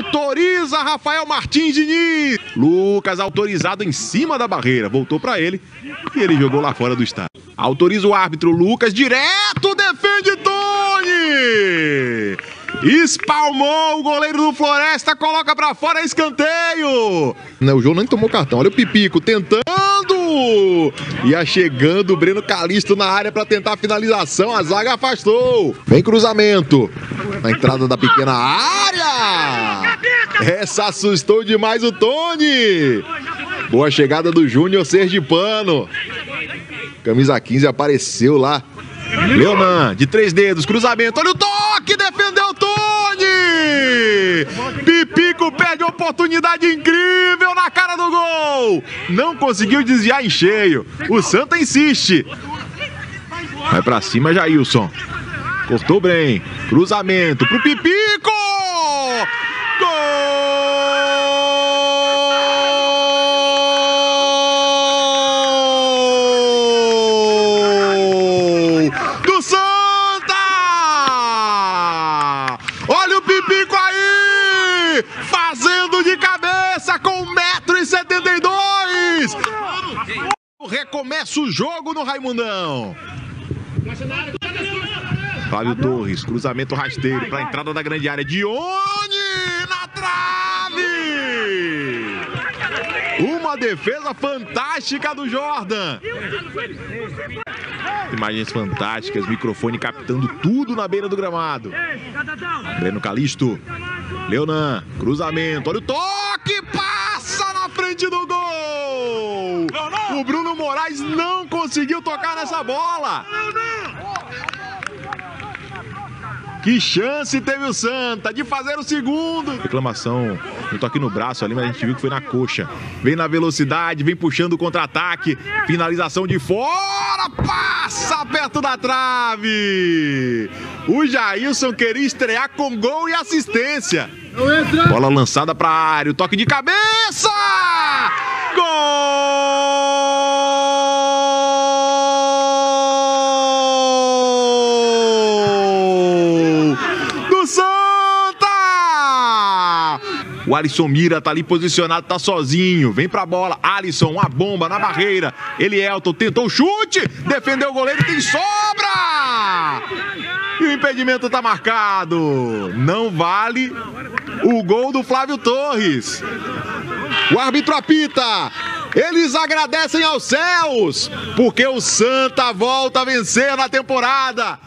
Autoriza Rafael Martins Diniz. Lucas autorizado em cima da barreira. Voltou pra ele e ele jogou lá fora do estádio. Autoriza o árbitro. Lucas direto, defende Tony. Espalmou o goleiro do Floresta, coloca pra fora, escanteio. O João nem tomou cartão, olha o Pipico tentando. Ia chegando o Breno Calixto na área pra tentar a finalização, a zaga afastou. Vem cruzamento, na entrada da pequena área. Essa assustou demais o Tony. Boa chegada do Júnior Sergipano. Camisa 15 apareceu lá. Leonan, de 3 dedos, cruzamento, olha o toque, defendeu o Tony! Pipico perde oportunidade incrível na cara do gol! Não conseguiu desviar em cheio, o Santa insiste. Vai pra cima, Jailson. Cortou bem, cruzamento pro Pipico! Gol! Olha o Pipico aí! Fazendo de cabeça com 1,72 m! Recomeça o jogo no Raimundão. Flávio Torres, cruzamento rasteiro para a entrada da grande área. Dione na trave! Uma defesa fantástica do Jordan. Imagens fantásticas, microfone captando tudo na beira do gramado. Breno Calixto, Leonan, cruzamento, olha o toque, passa na frente do gol! O Bruno Moraes não conseguiu tocar nessa bola. Que chance teve o Santa de fazer o segundo. Reclamação, um toque no braço ali, mas a gente viu que foi na coxa. Vem na velocidade, vem puxando o contra-ataque. Finalização de fora, passa perto da trave. O Jailson queria estrear com gol e assistência. Bola lançada para a área, o toque de cabeça. Gol! O Alisson Mira tá ali posicionado, tá sozinho. Vem pra bola, Alisson, uma bomba na barreira. Elielton tentou o chute, defendeu o goleiro, tem sobra! E o impedimento tá marcado. Não vale o gol do Flávio Torres. O árbitro apita. Eles agradecem aos céus, porque o Santa volta a vencer na temporada.